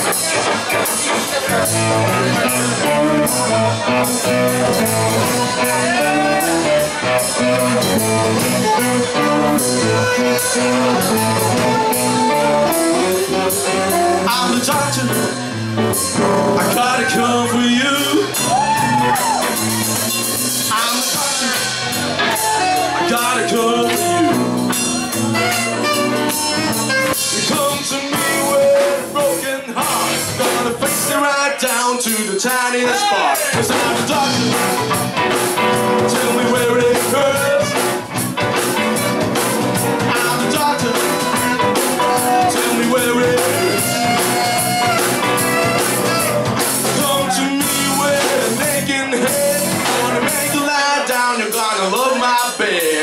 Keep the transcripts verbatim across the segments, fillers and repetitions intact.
I'm the doctor, I gotta come for you. I'm the doctor, I gotta come for you. You come to me with a broken heart, gonna fix it right down to the tiniest part. Cause I'm the doctor, tell me where it hurts. I'm the doctor, tell me where it hurts. Come to me with a naked head, gonna make you lie down, you're gonna love my bed.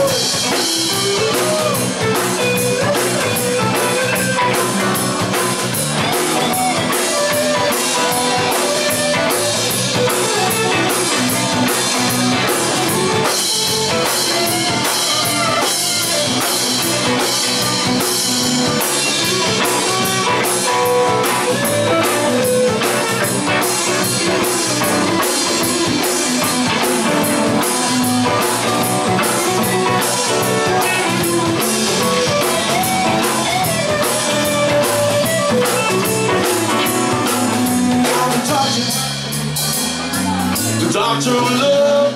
The doctor of love,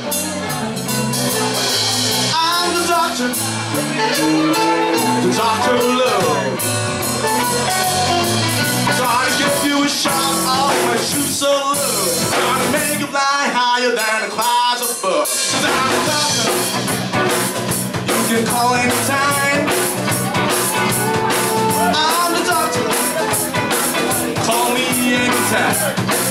I'm the doctor, the doctor of love. Gonna give you a shot off my shoes so low, gonna make you fly higher than the clouds above. Cause I'm the doctor, you can call anytime. I'm the doctor, call me anytime.